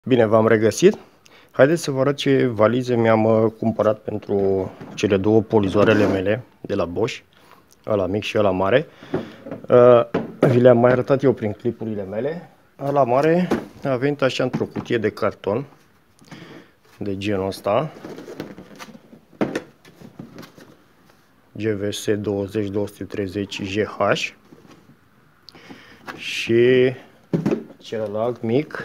Bine, v-am regăsit. Haideți să vă arăt ce valize mi-am cumpărat pentru cele două polizoarele mele de la Bosch, ăla mic și ăla mare. Vi le-am mai arătat eu prin clipurile mele. Ăla mare a venit așa într-o cutie de carton de genul ăsta, GVS 20230GH, și celălalt mic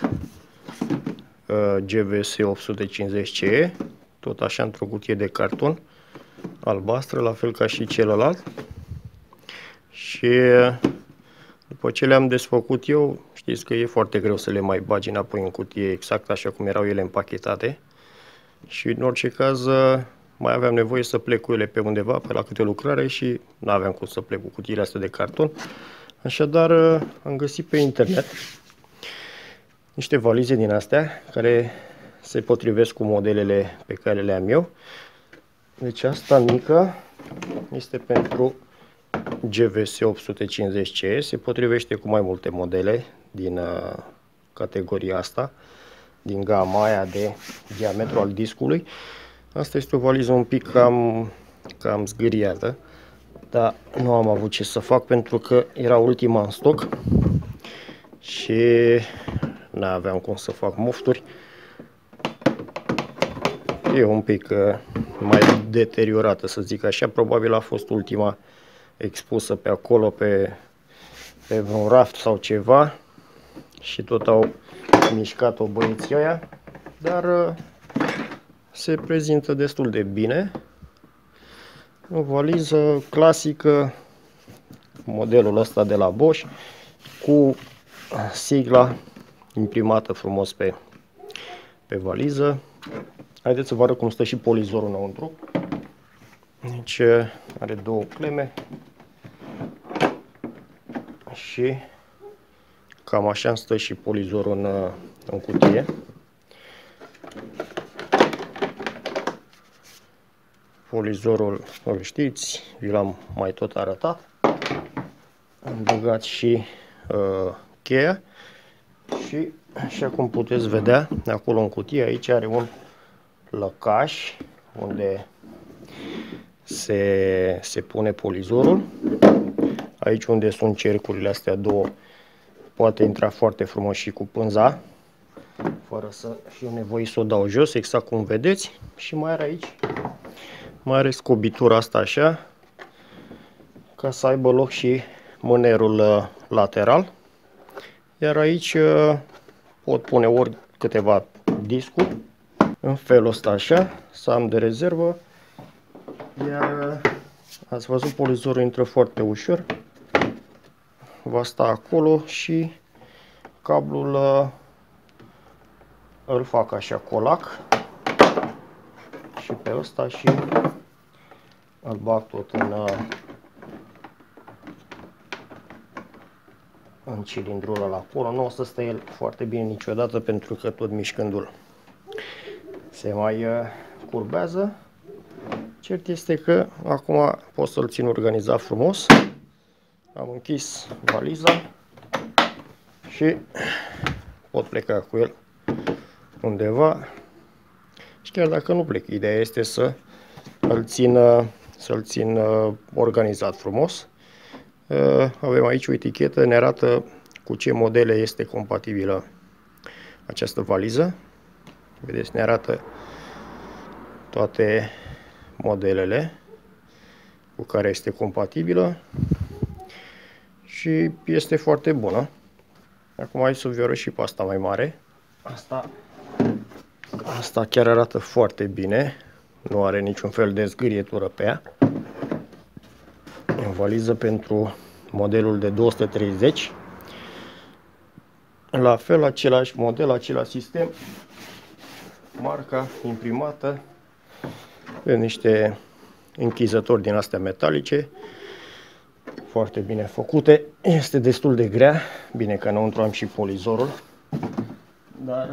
GVS 850CE, tot așa într-o cutie de carton albastră, la fel ca și celălalt. Și după ce le-am desfăcut eu, știți că e foarte greu să le mai bagi înapoi în cutie exact așa cum erau ele împachetate. Și în orice caz mai aveam nevoie să plec cu ele pe undeva, pe la câte o lucrare, și nu aveam cum să plec cu cutiile astea de carton. Așadar am găsit pe internet niște valize din astea care se potrivesc cu modelele pe care le am eu. Deci asta mică este pentru GVS 850CE, se potrivește cu mai multe modele din categoria asta, din gama aia de diametru al discului. Asta este o valiză un pic cam zgâriată, dar nu am avut ce să fac pentru că era ultima în stoc și nu aveam cum să fac mofturi. E un pic mai deteriorată, să zic așa. Probabil a fost ultima expusă pe acolo, pe vreun raft sau ceva, și tot au mișcat-o băieții ăia, dar se prezintă destul de bine. O valiză clasică, modelul ăsta de la Bosch, cu sigla imprimată frumos pe valiză. Haideți să vă arăt cum stă și polizorul înăuntru. Deci are două cleme și cam așa stă și polizorul în cutie. Polizorul îl știți, vi l-am mai tot arătat. Am băgat și cheia și, așa cum puteți vedea, acolo în cutie, aici are un lăcaș unde se pune polizorul. Aici unde sunt cercurile astea două poate intra foarte frumos și cu pânza, fără să fiu nevoit să o dau jos, exact cum vedeți. Și mai are aici, mai are scobitura asta așa, ca să aibă loc și mânerul lateral. Iar aici pot pune ori câteva discuri, în felul ăsta așa, să am de rezervă. Iar ați văzut, polizorul intră foarte ușor, va sta acolo și cablul îl fac așa colac și pe ăsta și îl bag tot în cilindrul ăla acolo. Nu o să stă el foarte bine niciodată, pentru că tot mișcându-l se mai curbează. Cert este că acum pot să-l țin organizat frumos. Am închis valiza și pot pleca cu el undeva. Și chiar dacă nu plec, ideea este să-l țin organizat frumos. Avem aici o etichetă, ne arată cu ce modele este compatibilă această valiză. Vedeți, ne arată toate modelele cu care este compatibilă și este foarte bună. Acum hai să vi arăt și pe asta mai mare. Asta chiar arată foarte bine, nu are niciun fel de zgârietură pe ea. E o valiză pentru modelul de 230. La fel, același model, același sistem, marca imprimată pe niște închizători din astea metalice, foarte bine făcute. Este destul de grea, bine că înăuntru am și polizorul, dar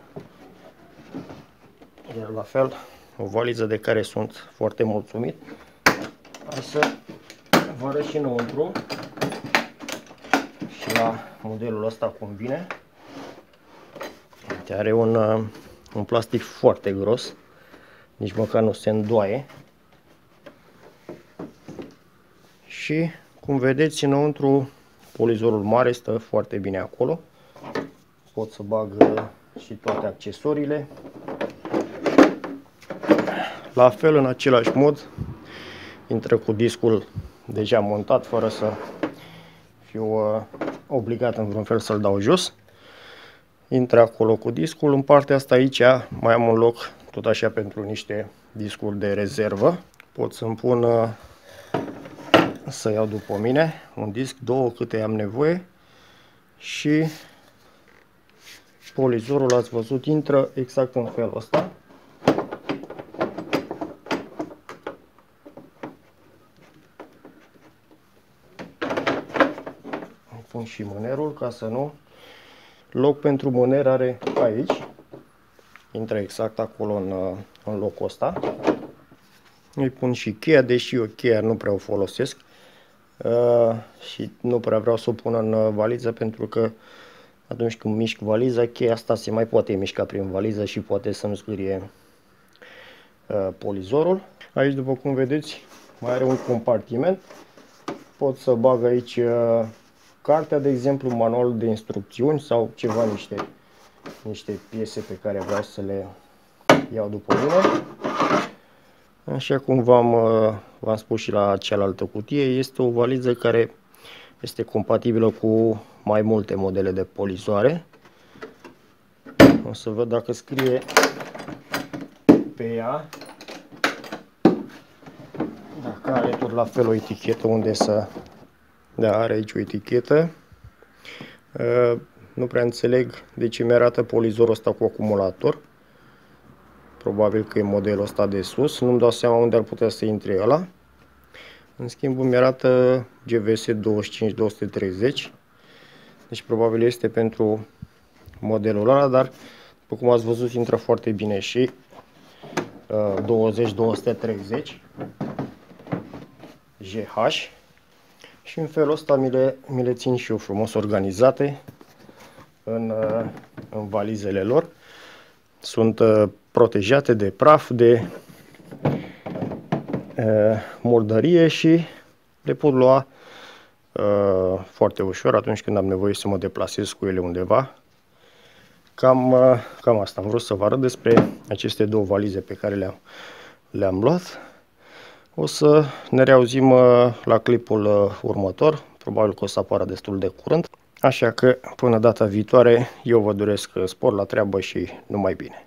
e la fel o valiză de care sunt foarte mulțumit. Hai să vă arăt și înăuntru și la modelul ăsta cum vine. Are un plastic foarte gros, nici măcar nu se îndoaie. Și, cum vedeți, înăuntru polizorul mare stă foarte bine acolo. Pot să bag și toate accesoriile. La fel, în același mod, intră cu discul deja montat, fără să fiu obligat în vreun fel să-l dau jos. Intră acolo cu discul. În partea asta aici mai am un loc tot așa pentru niște discuri de rezervă. Pot să-mi pun, să iau după mine, un disc, 2 câte am nevoie. Și polizorul, ați văzut, intră exact în felul ăsta. Pun și mânerul ca să nu... Loc pentru mâner are aici. Intră exact acolo în locul ăsta. Îi pun și cheia, deși eu cheia nu prea o folosesc. Și nu prea vreau să o pun în valiză, pentru că atunci când mișc valiza, cheia asta se mai poate mișca prin valiză și poate să-mi zgârie polizorul. Aici, după cum vedeți, mai are un compartiment. Pot să bag aici cartea, de exemplu, manualul de instrucțiuni sau ceva, niște piese pe care vreau să le iau după mine. Așa cum v-am spus și la cealaltă cutie, este o valiză care este compatibilă cu mai multe modele de polizoare. O să văd dacă scrie pe ea, dacă are tot la fel o etichetă unde să... Da, are aici o etichetă. Nu prea înțeleg de ce mi-arată polizorul ăsta cu acumulator. Probabil că e modelul ăsta de sus. Nu-mi dau seama unde ar putea să intre ăla. În schimb, mi arată GVS 25230. Deci probabil este pentru modelul ăla, dar după cum ați văzut, intră foarte bine și 20230 GH. Și în felul ăsta mi le țin și eu frumos organizate în valizele lor. Sunt protejate de praf, de murdărie și le pot lua foarte ușor atunci când am nevoie să mă deplasez cu ele undeva. Cam asta am vrut să vă arăt despre aceste două valize pe care le-am luat. O să ne reauzim la clipul următor, probabil că o să apară destul de curând. Așa că până data viitoare eu vă doresc spor la treabă și numai bine.